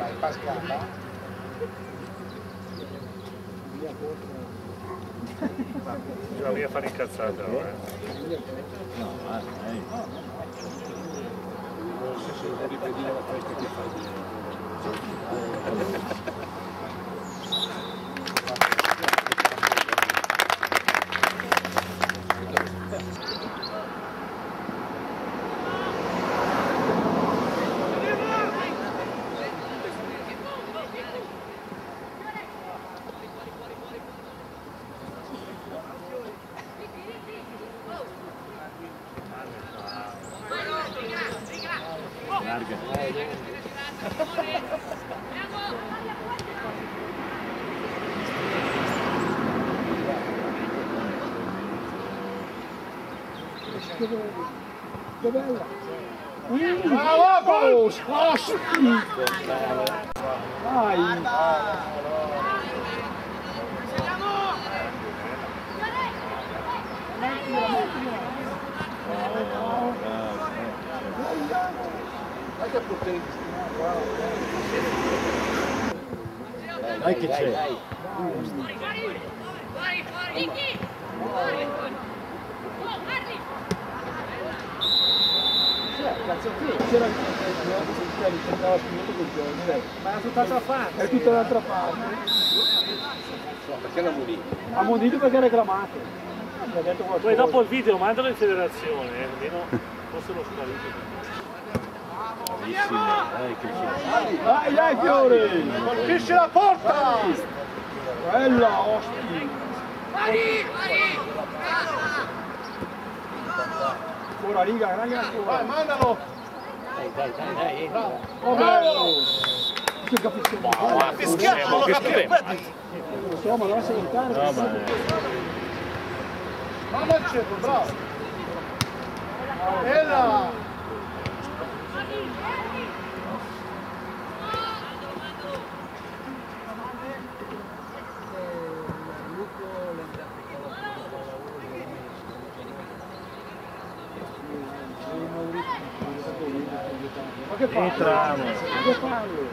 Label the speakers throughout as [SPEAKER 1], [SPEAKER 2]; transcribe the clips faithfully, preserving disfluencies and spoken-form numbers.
[SPEAKER 1] Dai, pascata.
[SPEAKER 2] Bisogna mica fare incazzate, no, eh.
[SPEAKER 3] No, ma dai.
[SPEAKER 1] Se lo ripetire la festa che fai.
[SPEAKER 3] Larga.
[SPEAKER 1] Che bella! Bravo! Squash! Dai!
[SPEAKER 3] Dai che c'è.
[SPEAKER 1] Cazzo qui c'era il ma è tutta l'altra parte. È tutta l'altra parte.
[SPEAKER 4] No, perché l'ha munito?
[SPEAKER 1] Ha munito perché ha reclamato.
[SPEAKER 2] Poi dopo il video mandalo in federazione, eh, almeno fossero spariti.
[SPEAKER 3] Dai che c'è.
[SPEAKER 1] Dai, dai Fiore!
[SPEAKER 4] Colpisci la porta!
[SPEAKER 1] Bella, osti! Ora riga, raga,
[SPEAKER 4] Vai, mandalo!
[SPEAKER 3] Dai, dai, dai, dai, entra.
[SPEAKER 1] oh bello! Che capisce?
[SPEAKER 4] Ma fischiamo, lo capito!
[SPEAKER 1] Possiamo non essere in carica.
[SPEAKER 3] No, ma
[SPEAKER 4] Mamma il centro, bravo! Bella!
[SPEAKER 1] Ma che fa?
[SPEAKER 2] Entriamo.
[SPEAKER 1] Che fallo?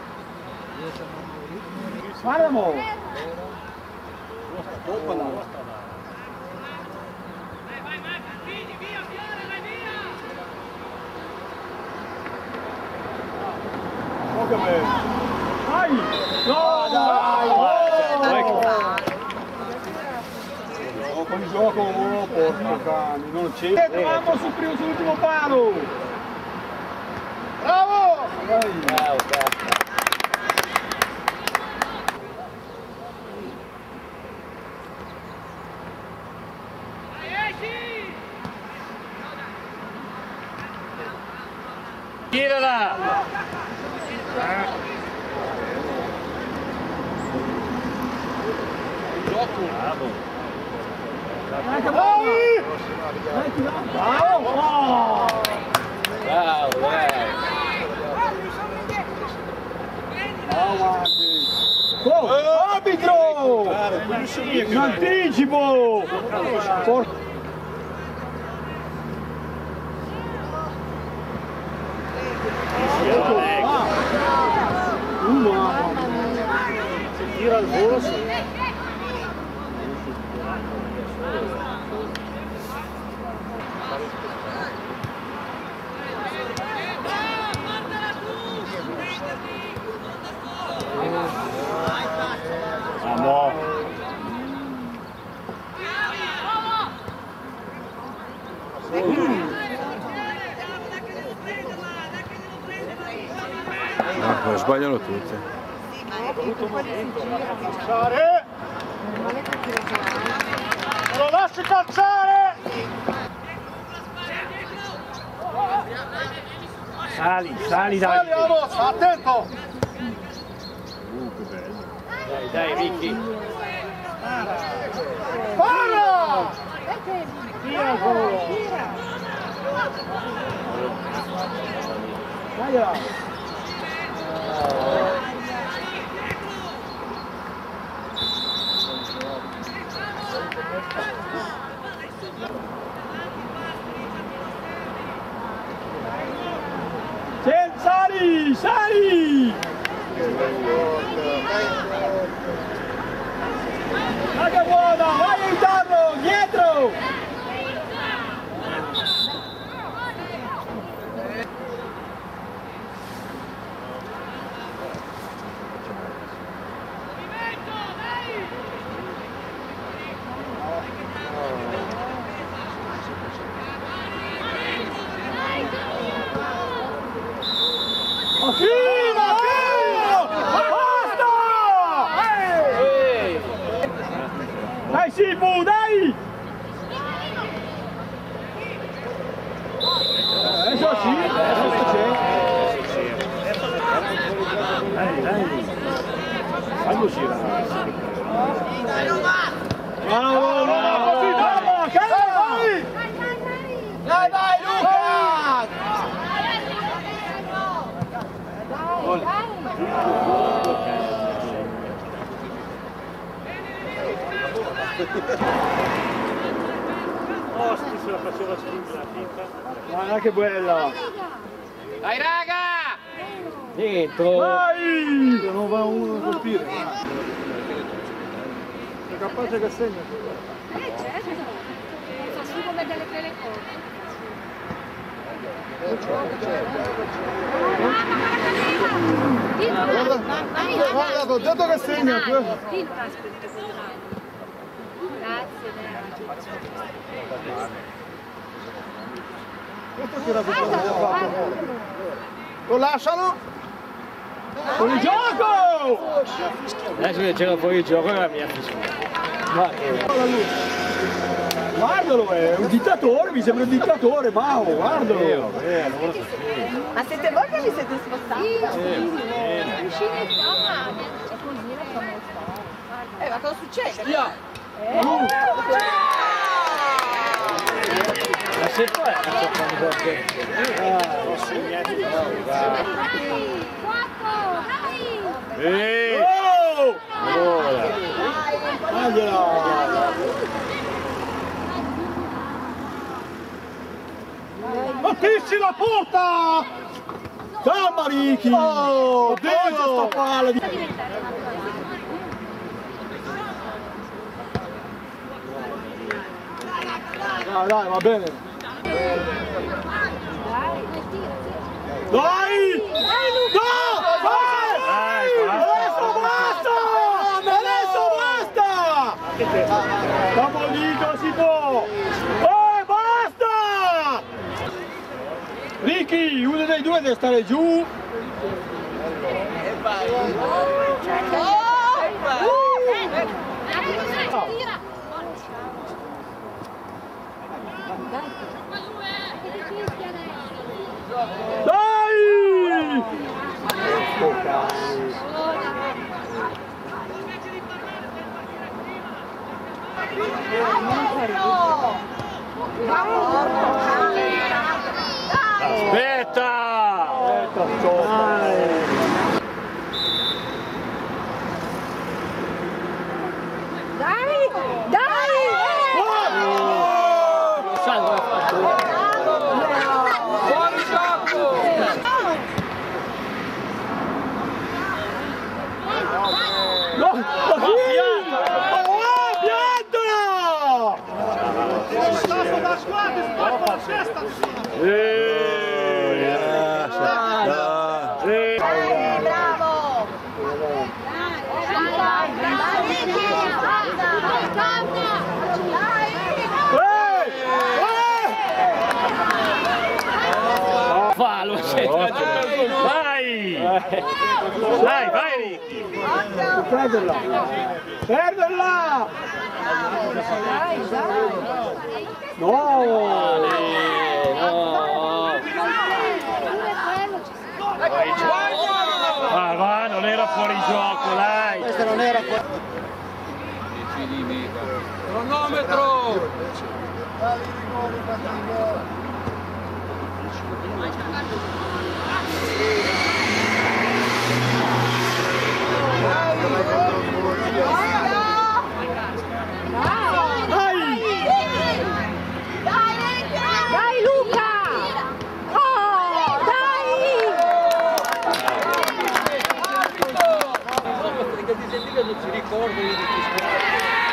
[SPEAKER 1] Guardamo! Oh che bello! Dai! No, dai! Oh, con il gioco, oh, porco cane, non c'è! Entriamo sul primo, sull'ultimo palo!
[SPEAKER 4] Bravo!
[SPEAKER 1] Dai!
[SPEAKER 3] bravo, cazzo.
[SPEAKER 2] Tirala! Bravo!
[SPEAKER 1] Dai, che bello! Dai, ti va! Bravo! Oh!
[SPEAKER 3] Bravo, dai.
[SPEAKER 1] Oh, arbitro! In anticipo! For... Ah. Uno!
[SPEAKER 2] Si tira al volo, sì.
[SPEAKER 3] Vamos.
[SPEAKER 5] No, sbagliano tutte.
[SPEAKER 4] Calciare! Non lo lasci calciare!
[SPEAKER 2] Sali, sali, dai!
[SPEAKER 4] Sali, vamos! Attento!
[SPEAKER 2] Uh, che bello!
[SPEAKER 3] Dai, dai, Ricky.
[SPEAKER 4] Para!
[SPEAKER 1] Dai! Sali, sali! Fino, fino! Basta! Dai Sifu, dai! Adesso sì, adesso c'è.
[SPEAKER 2] Dai, dai. Fallo girare.
[SPEAKER 1] Bravo, bravo, così, bravo, calma! Dai, vai Luca!
[SPEAKER 2] Oh, se la faceva spingere la finta.
[SPEAKER 1] Guarda che bella!
[SPEAKER 3] Dai raga! Dentro!
[SPEAKER 1] Vai! Se non va uno a colpire. È capace che segna.
[SPEAKER 6] Eh certo, fa su come delle telecamere.
[SPEAKER 1] Guarda, guarda, ho detto che segna. Questo che era fatto. Lo lasciano? Con il gioco!
[SPEAKER 3] Adesso che c'era fuori il gioco è la mia fisica.
[SPEAKER 1] Guardalo, è un dittatore, mi sembra un dittatore, Mao, guardalo!
[SPEAKER 7] Ma siete voi che vi siete spostati?
[SPEAKER 6] Vicini qua, è così la famosa.
[SPEAKER 7] Eh, ma cosa succede?
[SPEAKER 3] Ma se poi è quando ho segnato di nuovo,
[SPEAKER 6] Quattro, dai!
[SPEAKER 2] Eeeh!
[SPEAKER 1] Oh!
[SPEAKER 3] allora.
[SPEAKER 1] Tagliala! Battisci la porta! Calma Ricky! Oh, Dio! Sta palla di... Dai, dai, va bene! Dai! No! Vai! Adesso basta! Adesso basta! Dopo dico si può! Oh, basta! Ricky, uno dei due deve stare giù! Dai!
[SPEAKER 2] Aspetta!
[SPEAKER 1] Aspetta, dai!
[SPEAKER 6] Dai! Dai!
[SPEAKER 3] Fuori gioco!
[SPEAKER 1] No! Ma chi? Oh, piantola!
[SPEAKER 4] Stato da squadra, sporco la testa!
[SPEAKER 2] Eeeh!
[SPEAKER 1] Dai!
[SPEAKER 7] Dai, bravo!
[SPEAKER 1] Ehi! Ehi!
[SPEAKER 3] Fallo, sei
[SPEAKER 2] Vai! Dai, vai Ricky!
[SPEAKER 1] Perderla! Perderla! No!
[SPEAKER 2] Ah, va, non era fuori gioco, dai!
[SPEAKER 1] Questa non era fuori.
[SPEAKER 3] cronometro!
[SPEAKER 6] Dai Luca! Oh, dai!
[SPEAKER 3] Perché ti senti che non si ricorda di